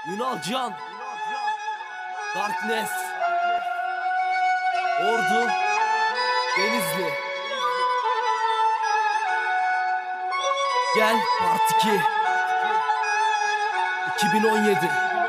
Ünalcan, Darkness, Ordu, Denizli. Gel Part 2 2017.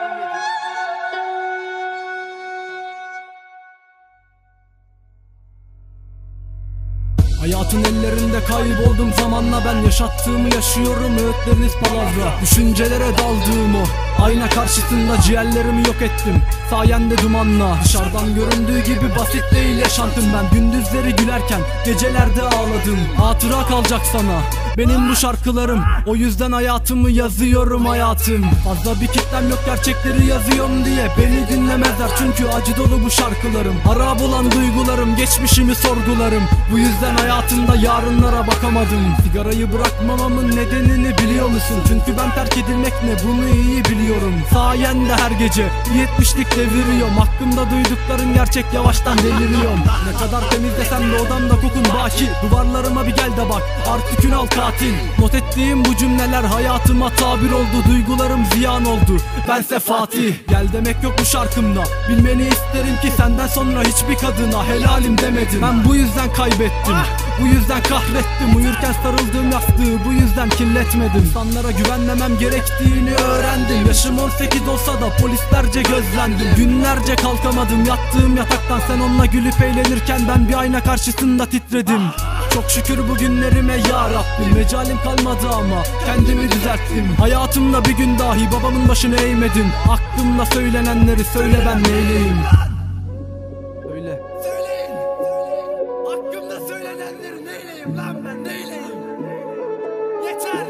Hayatın ellerinde kayboldum zamanla, ben yaşattığımı yaşıyorum, öğütleriniz palavra. Düşüncelere daldım, o ayna karşısında ciğerlerimi yok ettim sayende dumanla. Dışarıdan göründüğü gibi basit değil yaşantım ben. Gündüzleri gülerken gecelerde ağladım. Hatıra kalacak sana benim bu şarkılarım, o yüzden hayatımı yazıyorum hayatım. Fazla bir kitlem yok gerçekleri yazıyorum diye beni dinlemezler, çünkü acı dolu bu şarkılarım. Harap olan duygularım, geçmişimi sorgularım. Bu yüzden hayatımda yarınlara bakamadım. Sigarayı bırakmamamın nedenini biliyor musun? Çünkü ben terk edilmek ne, bunu iyi biliyorum. Sayende her gece 70'lik deviriyorum. Hakkımda duydukların gerçek, yavaştan deliriyorum. Ne kadar temizlesem de odamda kokun baki. Duvarlarıma bir gel de bak, artık Ünal katil. Not ettiğim bu cümleler hayatıma tabir oldu. Duygularım ziyan oldu, bense Fatih. Gel demek yok bu şarkımda, bilmeni isterim ki senden sonra hiçbir kadına helalim demedim. Ben bu yüzden kaybettim, bu yüzden kahrettim. Uyurken sarıldığım yastığı bu yüzden kirletmedim. İnsanlara güvenmemem gerektiğini öğrendim. Yaşım 18 olsa da polislerce gözlendim. Günlerce kalkamadım yattığım yataktan, sen onunla gülüp eğlenirken ben bir ayna karşısında titredim. Çok şükür bugünlerime ya Rabbim, mecalim kalmadı ama kendimi düzelttim. Hayatımda bir gün dahi babamın başını eğmedim. Aklımda söylenenleri söyle, ben neyleyim? Söyle. Söyleyin. Hakkımda söylenenleri neyleyim lan, ben neyleyim? Yeter.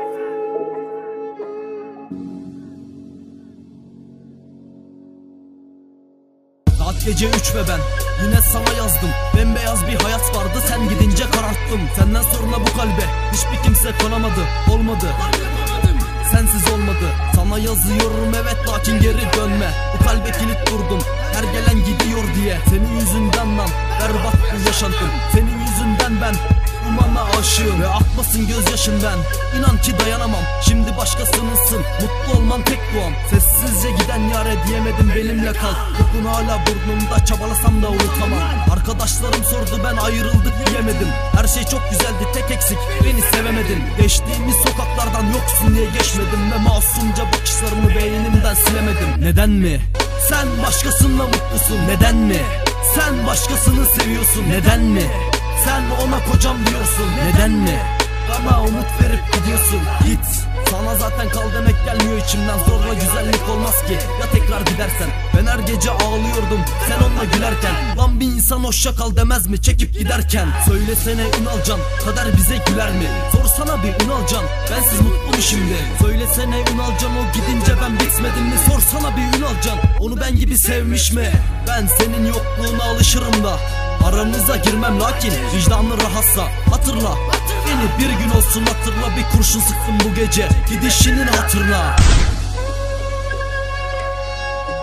Saat gece 3 ve ben yine sana yazdım. Bembeyaz bir hayat vardı, sen gidince kararttım. Senden sonra bu kalbe hiçbir kimse konamadı. Olmadı, sensiz olmadı. Sana yazıyorum evet, lakin geri dönme. Bu kalbe kilit vurdum, her gelen gidiyor diye. Senin yüzünden lan berbat bir yaşantım. Senin yüzünden ben umana aşığım ve akmasın gözyaşından. İnan ki dayanamam, şimdi başkasınınsın. Mutlu olman tek duam. Sessizce giden yare diyemedim, benimle kal. Kokun hala burnumda, çabalasam da unutamam. Arkadaşlarım sordu, ben ayrıldık diyemedim. Her şey çok güzeldi, tek eksik beni sevemedin. Geçtiğimiz sokaklardan yoksun diye geçmedim ve masumca bakışlarımı beynimden silemedim. Neden mi? Sen başkasınla mutlusun. Neden mi? Sen başkasını seviyorsun. Neden mi? Sen ona kocam diyorsun. Neden mi? Bana umut verip gidiyorsun. Git. Sana zaten kal demek gelmiyor içimden. Zorla güzellik olmaz ki, ya tekrar gidersen. Ben her gece ağlıyordum sen onunla gülerken. Lan bir insan hoşça kal demez mi çekip giderken? Söylesene Ünalcan, kader bize güler mi? Sorsana bir Ünalcan, bensiz mutlu mu şimdi? Söylesene Ünalcan, o gidince ben bitmedim mi? Sorsana bir Ünalcan, onu ben gibi sevmiş mi? Ben senin yokluğuna alışırım da aramıza girmem, lakin vicdanlı rahatsa hatırla. Beni bir gün olsun hatırla, bir kurşun sıktım bu gece gidişinin hatırına.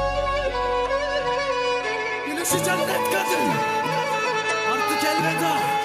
Gülüşü cennet kadın, artık elveda.